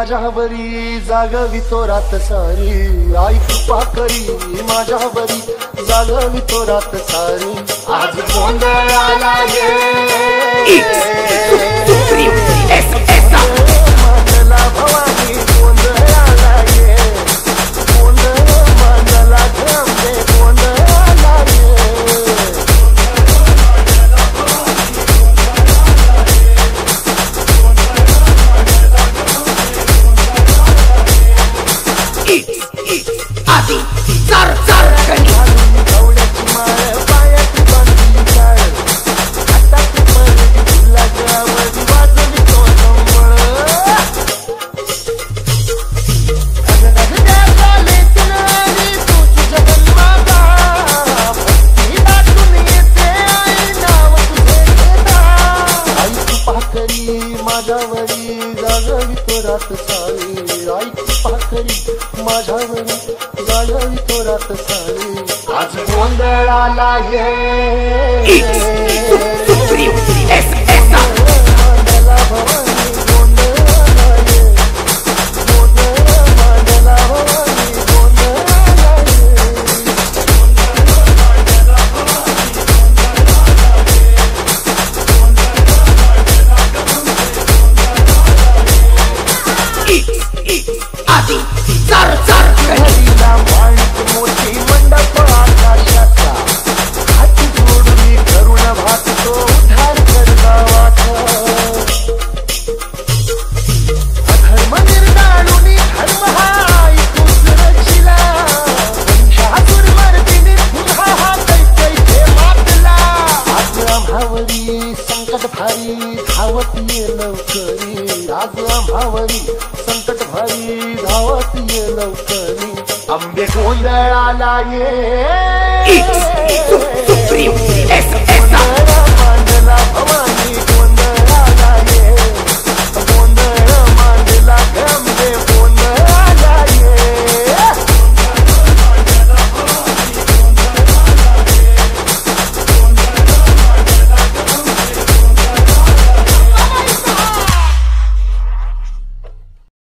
माझ्यावरी जागवी तो रात सारी आई कृपा करी माझ्यावरी जागवी तो रात सारी आज गोंधळ आला मांडला भवानी गोंधळ आला गोंधळ मांडला घामले गोंधळ आला आधी चर चर गवड्याची माळ पायाची बांधली काळ हाताची पडली फुलाच्या वडी वाजवी तो संबळ अगं झाले तुनारी तूच जगन्माता भक्ती दाटून येते आई नाव तुझे घेता आई कृपा करी माझ्यावरी जागवी तो रात सारी आई कृपा करी माझ्यावरी जागवी तो रात सारी आज गोंधळ आला मांडला भवानी गोंधळ आला गोंधळ मांडला भवानी गोंधळ आधी चर चर घडीला माणिक मोठी मंडप आकाशाचा हाती जोडून करुण भासतो उद्धार कर गावाचा अधर्म निर्दाळून धर्म हा इथूच रचिला वंशातून मर्दिनी पुन्हा हा कैके मातला आज आम्हावरी संकट भारी धावत ये लवकरी आज आम्हावरी संकट भारी धावत ये लवकरी आंबे गोंधळ आला मांडला भवानी